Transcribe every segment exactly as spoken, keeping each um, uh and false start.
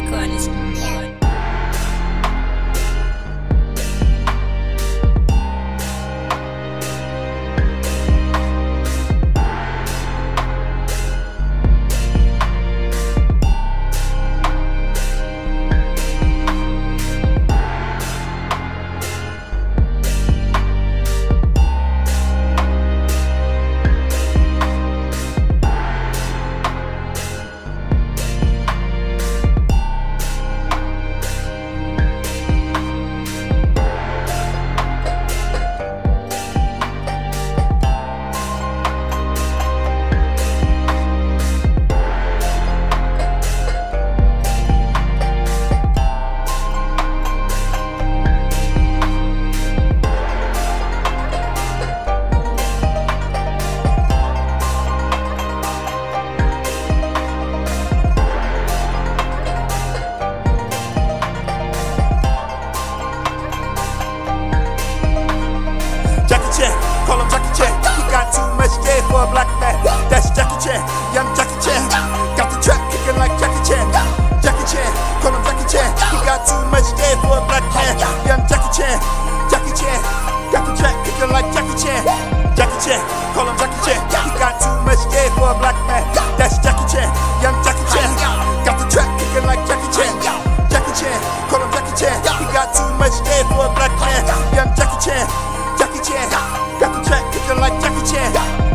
Recording studio. Call him Jackie Chan. He got too much game for a black man. That's Jackie Chan, young Jackie Chan. Got the track kicking like Jackie Chan. Jackie Chan, call him Jackie Chan. He got too much game for a black man. Young Jackie Chan, Jackie Chan. Got the track kicking like Jackie Chan. Jackie Chan, call him Jackie Chan. He got too much game for a black man. That's Jackie Chan, young Jackie Chan. Got the track kicking like Jackie Chan. Jackie Chan, call him Jackie Chan. He got too much game for a black man. Young Jackie Chan. Jackie Chan, got the track kicking like Jackie Chan.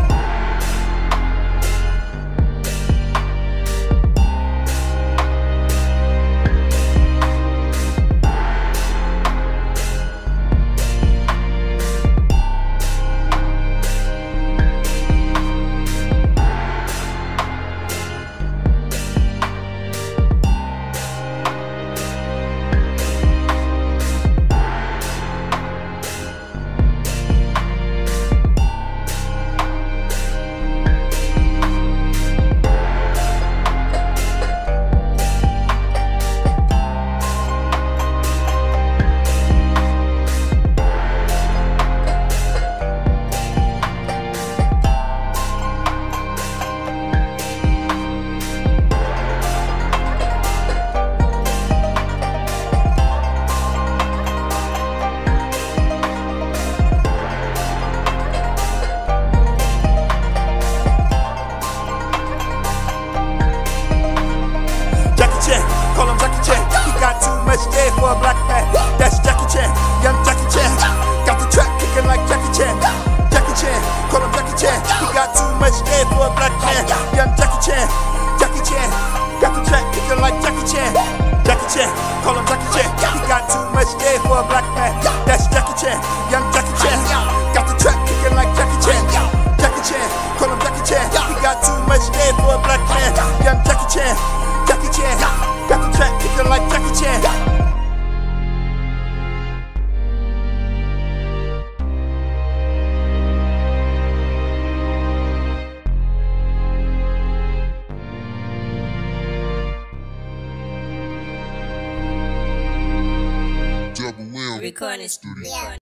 Call him Jackie Chan. He got too much game for a black man. That's Jackie Chan, young Jackie Chan. Got the track kicking like Jackie Chan. Jackie Chan, call him Jackie Chan. He got too much game for a black man. Young Jackie Chan, Jackie Chan. Got the track kicking like Jackie Chan. Jackie Chan, call him Jackie Chan. He got too much game for a black man. That's Jackie Chan, young Jackie Chan. Got the track kicking like Jackie Chan. Jackie Chan, call him Jackie Chan. He got too much game for a black man. Young Jackie Chan. Jackie Chan, got the track kicking like Jackie Chan. Recording studio.